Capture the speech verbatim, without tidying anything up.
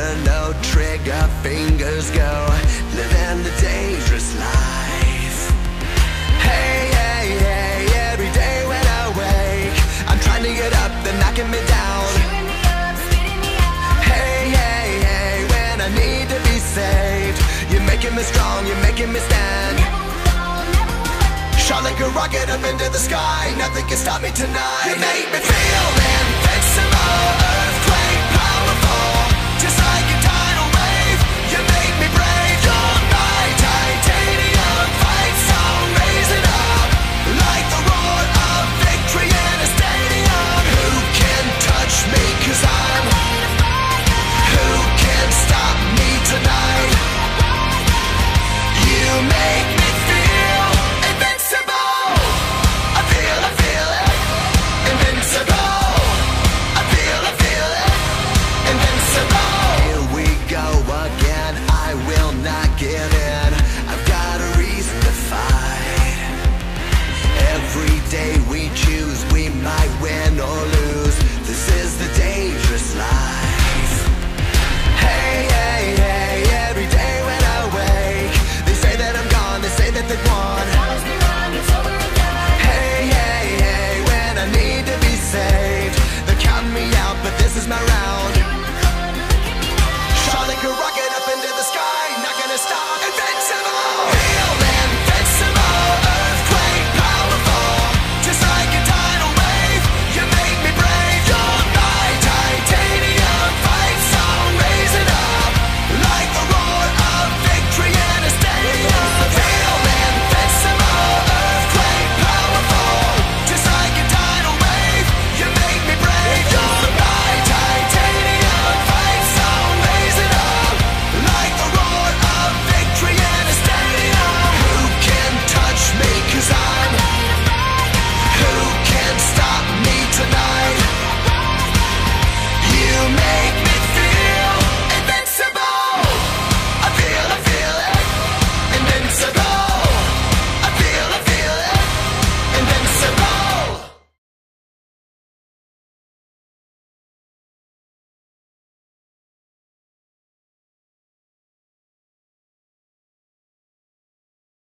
where no trigger fingers go, living the dangerous life. Hey, hey, hey, every day when I wake, I'm trying to get up, they're knocking me down. Hey, hey, hey, when I need to be saved, you're making me strong, you're making me stand. Shot like a rocket up into the sky, nothing can stop me tonight. You make me feel invincible, earthquake powerful, just like a tidal wave. You make me brave, you're my titanium fight song. Raise it up like the roar of victory in a stadium. Who can touch me, cause I'm who can stop me tonight? You make me feel invincible. I feel, I feel it. Invincible. I feel, I feel it. Invincible. Here we go again. I will not give in. I've got a reason to fight. Every day we choose, we might win or lose. This is the dangerous life. Hey, hey, hey, every day when I wake, they say that I'm gone, they say that they've won. Hey, hey, hey, when I need to be saved, they're counting me out, but this is my right.